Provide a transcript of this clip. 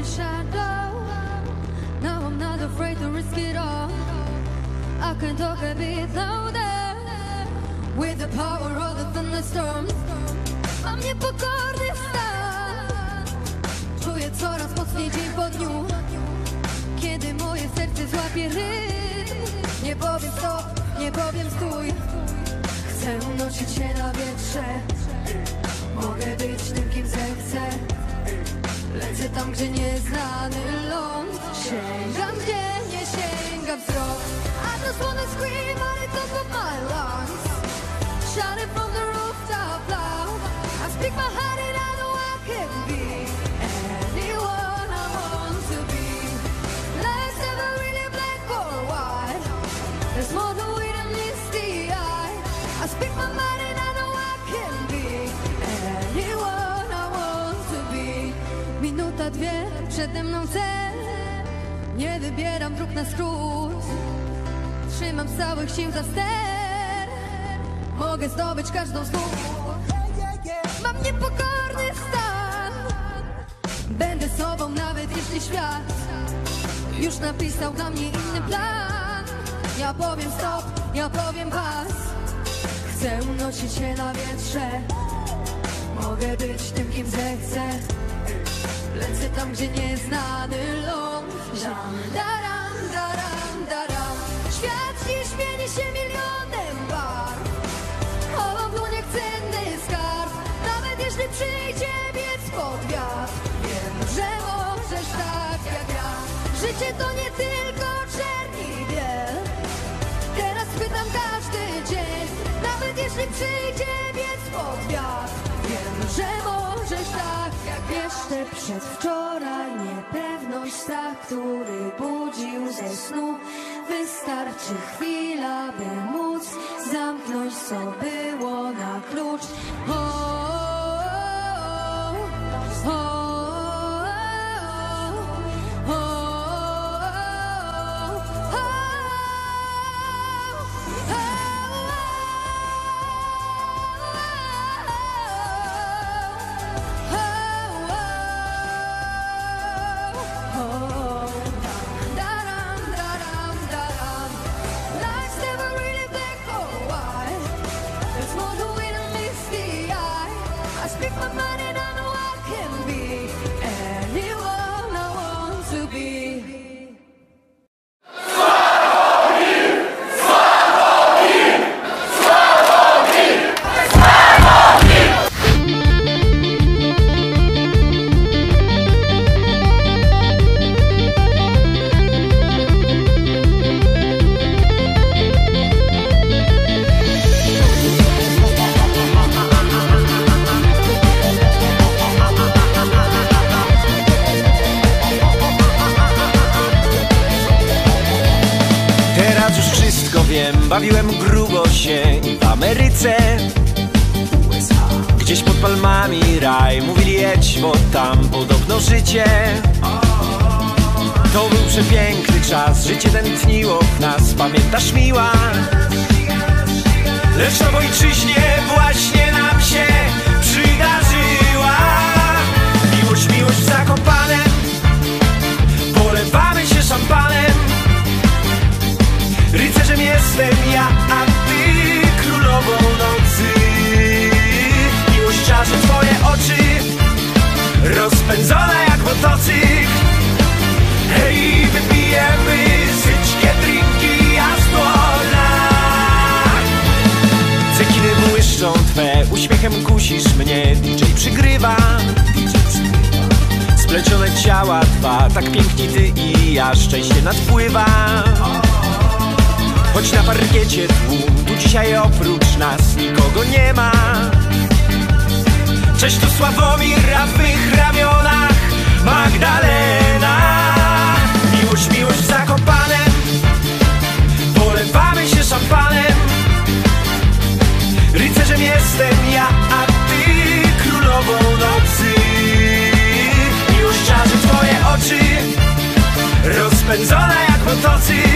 the shadow. Now I'm not afraid to risk it all. I can talk a bit louder with the power of the thunderstorm. Mam niepokorny stan. Czuję coraz mocniej dzień po dniu, kiedy moje serce złapie rytm. Nie powiem stop, nie powiem stój. Chcę unosić się na wietrze. Mogę być tym, kim zechcę. Lecę tam, gdzie nieznany ląd. Sięgam, gdzie nie sięga wzrok. I just wanna scream at the top of my lungs. Shout it from the rooftop loud. I speak my heart and I know I can be anyone I want to be. Life's never really black or white. There's more to it than meets the eye. I speak my mind and I know I can be anyone I want to be. Minuta, dwie, przede mną cel. Nie wybieram dróg na skrót. Trzymam z całych sił za ster. Mogę zdobyć każdą znów. Mam niepokorny stan. Będę sobą nawet jeśli świat już napisał dla mnie inny plan. Ja powiem stop, ja powiem pas. Chcę unosić się na wietrze. Mogę być tym, kim zechcę. Lecę tam, gdzie nieznany ląd. Daram, daram, daram. Świat dziś zmieni się milionem barw. Chowam w dłoniach cenny skarb. Nawet jeśli przyjdzie biec pod wiatr. Wiem, że możesz tak jak ja. Życie to nie tylko czerń i biel. Teraz pytam każdy dzień. Nawet jeśli przyjdzie biec pod wiatr. Wiem, że możesz tak jak jeszcze przedwczoraj. Niepewność, strach, który budził ze snu. Wystarczy chwila, by móc zamknąć, co było na klucz. Bawiłem grubo się i w Ameryce, gdzieś pod palmami raj. Mówili jedź, bo tam podobno życie. To był przepiękny czas, życie tętniło w nas. Pamiętasz, miła? Lecz na ojczyźnie właśnie nam się przydarzyła. Miłość, miłość w Zakopanem. Polewamy się szampanem. Rycerzem jestem ja, a ty królową nocy. Miłość czarzy twoje oczy, rozpędzona jak motocykl. Hej, wypijemy syćkie drinki, a z dłonach cekiny błyszczą twe, uśmiechem kusisz mnie. DJ przygrywa, splecione ciała dwa, tak piękni ty i ja, szczęście nadpływa. Choć na parkiecie tłum, tu dzisiaj oprócz nas nikogo nie ma. Cześć, tu Sławomir, a w mych ramionach Magdalena. Miłość, miłość w Zakopanem. Polewamy się szampanem. Rycerzem jestem ja, a ty królową nocy. Miłość czarzy twoje oczy, rozpędzona jak motocykl.